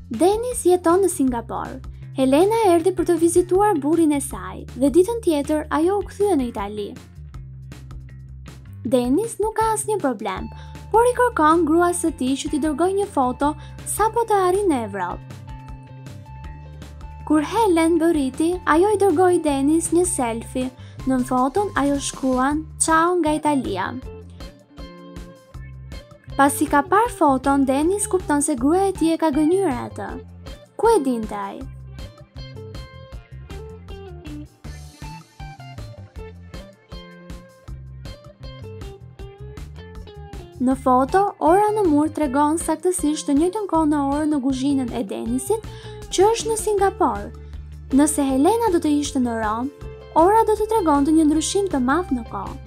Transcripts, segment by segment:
Denis jeton në Singapur. Helena erdhi për të vizituar burrin e saj dhe ditën tjetër ajo u kthye në Itali. Denis nuk ka asnjë problem, por i kërkon gruas së tij që t'i dërgojë një foto sapo të arrijë në Evropë. Kur Helen bëriti, ajo i dërgoi Denis një selfie. Në foton ajo shkruan "Ciao nga Italia". Pasi ka parë foton, Denis kupton se gruaja e tij e ka gënjur atë. Ku e dinte ai? Në foto, ora në mur tregon saktësisht të njëjtën kohë në orë në kuzhinën e Denisit, që është në Singapur. Nëse Helena do të ishte në Rom, ora do të tregonte një ndryshim të madh në kohë.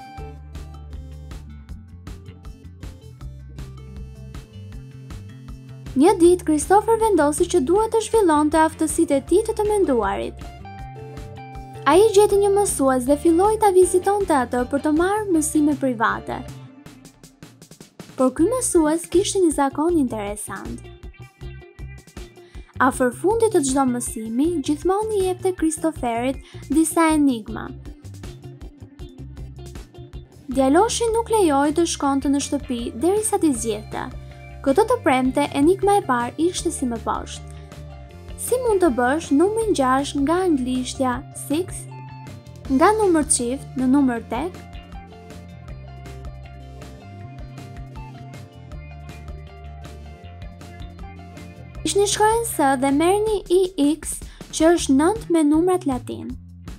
Një ditë, Christopher vendosi që duhet të zhvillonte aftësitë e tij të menduarit. Ai gjeti një mësues dhe filloi ta vizitonte atë për të marrë mësime private. Por ky mësues kishte një zakon interesant. Afër fundit të çdo mësimi, gjithmonë i jepte Christopherit disa enigma. Djaloshi nuk lejoi të shkonte në shtëpi derisa t'i zgjidhte. Këtë të premte, enigma e parë ishte si më poshtë. Si mund të bësh numrin 6 nga anglishtja 6, nga numër çift në numër tek? Ishni shkruajnë S dhe merrni IX, që është 9 me numrat latin.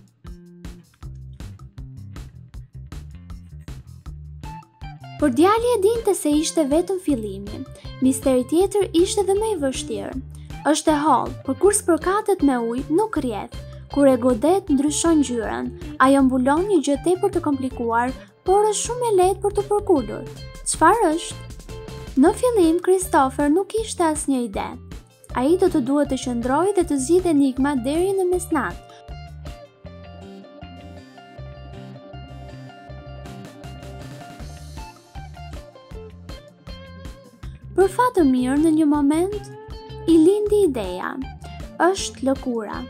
Por djali e dinte se ishte vetëm fillimi. Misteri tjetër ishte dhe më i vështirë. Është e hollë, por kur spërkatet me ujë, nuk rrjedh. Kur e godet, ndryshon ngjyrën. Ajo mbulon një gjë tepër të komplikuar, por është shumë e lehtë për të përkullur. Çfarë është? Në fillim, Christopher nuk kishte asnjë ide. Ai do të duhet të qëndrojë dhe të zgjidhte enigma deri në mesnatë. Për fat të mirë, në një moment i lindi ideja. Është lëkura.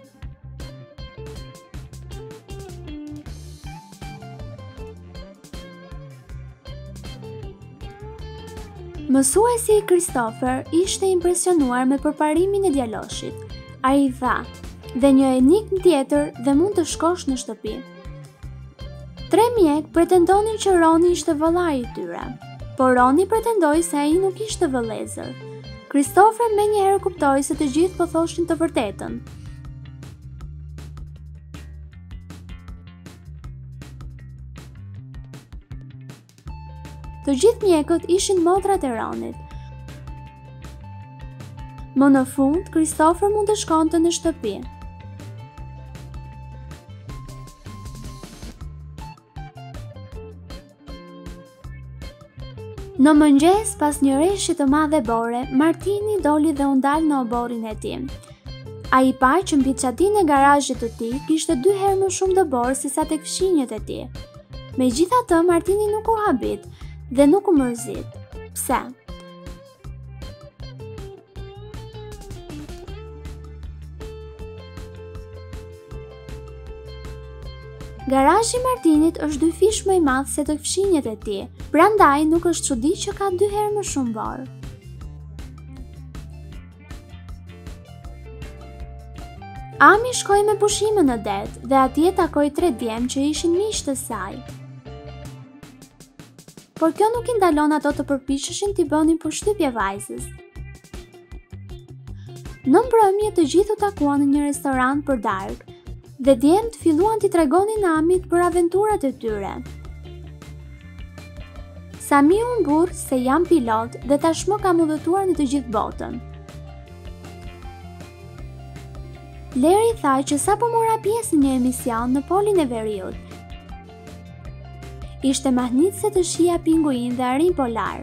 Mësuesi i Christopher ishte impresionuar me përparimin e djaloshit. Ai i tha, "Dhe një enigmë tjetër dhe mund të shkosh në shtëpi." 3 mjek pretendonin që Roni ishte vëllai i tyre, por Roni pretendoi se ai nuk ishte vëllezër. Christopher menjëherë kuptoi se të gjithë po thoshin të vërtetën. Të gjithë mjekët ishin motrat e Ronit. Më në fund, Christopher mund të shkonte në shtëpi. Në mëngjes, pas një reshje të madhe bore, Martini doli dhe u ndal në oborrin e tij. Ai pa që mbi çatinë e garazhit të tij kishte 2 herë më shumë dëbor se sa tek fshinjet e tij. Megjithatë, Martini nuk u habit dhe nuk u mërzit. Pse? Garazhi i Martinit është 2 fish më i madh se të fshinjet e tij, prandaj nuk është çudi që ka 2 herë më shumë borë. Ami shkoi me pushime në det dhe atje takoi 3 djem që ishin miq të saj. Por kjo nuk i ndalon ato të përpiqeshin t'i bënin përshtypje vajzës. Në mbrëmje të gjithë u takuan në një restorant për darkë dhe djemt filluan t'i tregonin Amit për aventurat e tyre. Sami u mburr se jam pilot dhe tashmë kam udhëtuar në të gjithë botën. Leri tha që sapo mora pjesë në një emision në polin e veriut. Ishte mahnitse të shija pinguin dhe arin polar.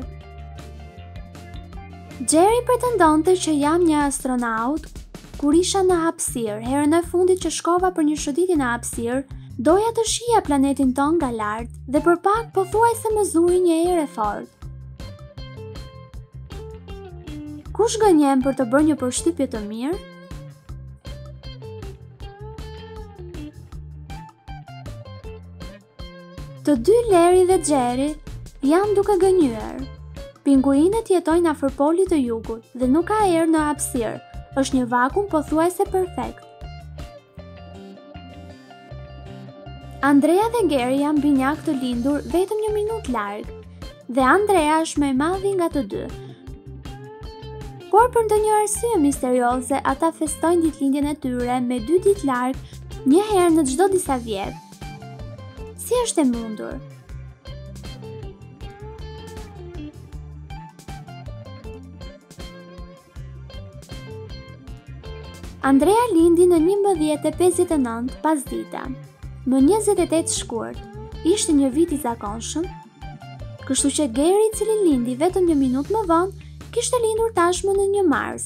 Jerry pretendonte që jam një astronaut. Kur isha në hapësirë, herën e fundit që shkova për një shëtitje në hapësirë, doja të shija planetin ton nga lart dhe për pak pothuajse më zuri një erë e fortë. Kush gënjen për të bërë një përshtypje të mirë? Të dy Leri dhe Jerry janë duke gënjur. Pinguinët jetojnë afër polit të jugut dhe nuk ka erë në hapësirë. Është një vakum pothuajse perfekt. Andrea dhe Gary janë binjak të lindur vetëm 1 minutë larg, dhe Andrea është më e madhi nga të dy. Por për ndonjë arsye misterioze, ata festojnë ditëlindjen e tyre me 2 ditë larg, një herë në çdo disa vjet. Si është e mundur? Andrea lindi në 11:59 pasdite, më 28 shkurt. Ishte një vit i zakonshëm, kështu që Gary, i cili lindi vetëm 1 minutë më vonë, kishte lindur tashmë në 1 mars.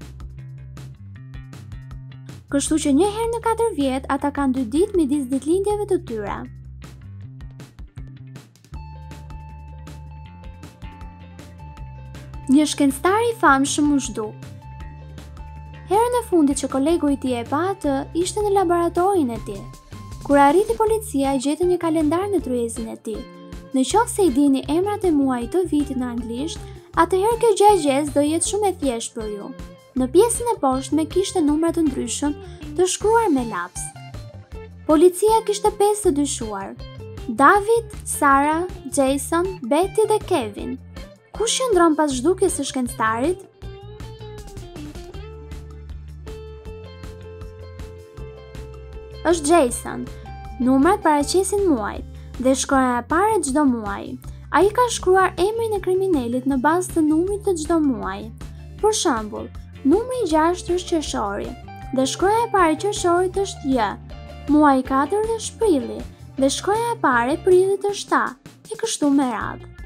Kështu që një herë në 4 vjet ata kanë 2 ditë midis ditëlindjeve të tyre. Një shkencëtar i famshëm u zhduk. Herën e fundit që kolegu i tij e pa atë ishte në laboratorin e tij. Kur arriti policia, i gjetën një kalendar në tryezin e tij. Në qoftë se i dini emrat e muajit të vitit në anglisht, atëherë kjo gjegjes do jetë shumë e thjeshtë për ju. Në pjesën e poshtme kishte numra të ndryshëm të shkruar me laps. Policia kishte 5 të dyshuar: David, Sara, Jason, Betty dhe Kevin. Kush qëndron pas zhdukjes së shkencëtarit? Është Jason. Numrat paraqesin muajt dhe shkronja e parë e çdo muaji. Ai ka shkruar emrin e kriminalit në bazë të numrit të çdo muaji. Për shembull, numri 6 është qershori dhe shkronja e parë e qershorit është J. Muaji 4 është prilli dhe shkronja e parë e prillit është A, e kështu me radhë.